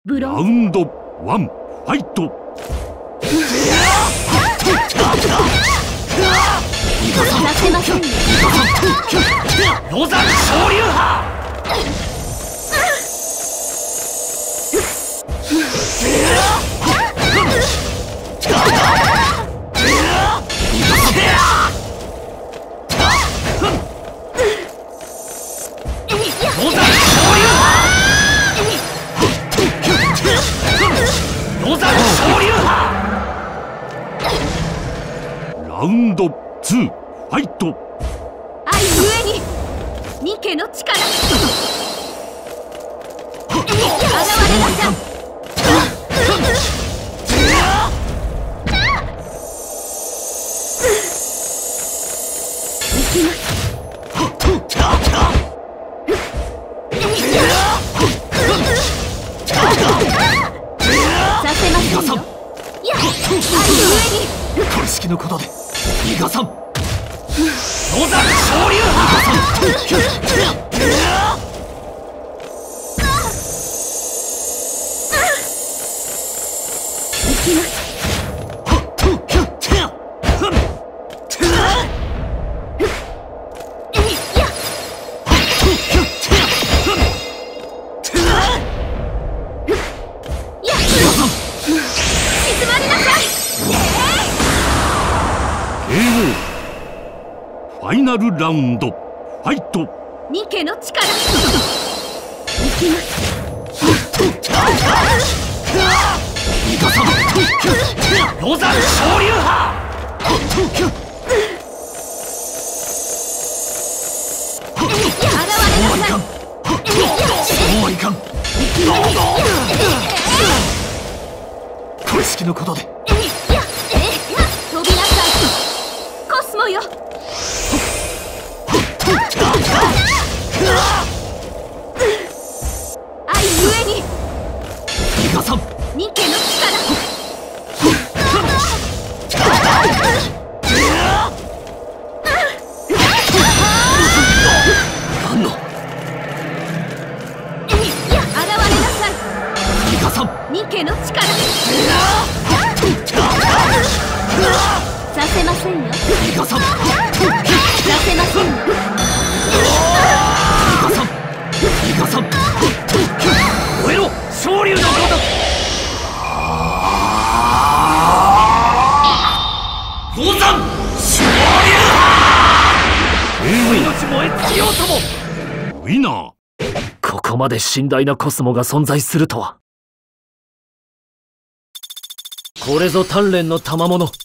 ブロンラウンド1ファイト。 出せませんね。 ロザン昇竜派。ロザン昇竜派。ロザン昇竜派。 ラウンド2ファイト。 愛ゆえにニケの力。現れなさい。行きます。させませんよ。いや、愛ゆえにこれ式のことで逃がさん。ロザン昇竜派。 行きます。静まりなさい。 KO。ファイナルラウンドファイト。 ニケの力。行きます。 ロザン昇竜派。 現れなさい。 そうはいかん。これ式のことで飛びなさい。コスモよ。愛ゆえに逃がさん。 ニケの力。 なんの現れなさい。 逃がさん。 ニケの力。させませんよ。 逃がさん。 させませんよ。 逃がさん。逃がさん。燃えろ昇竜のごとく。ロザン昇竜派。命燃え尽きようとも。 ウィナー。 ここまで甚大なコスモが存在するとは。これぞ鍛錬の賜物。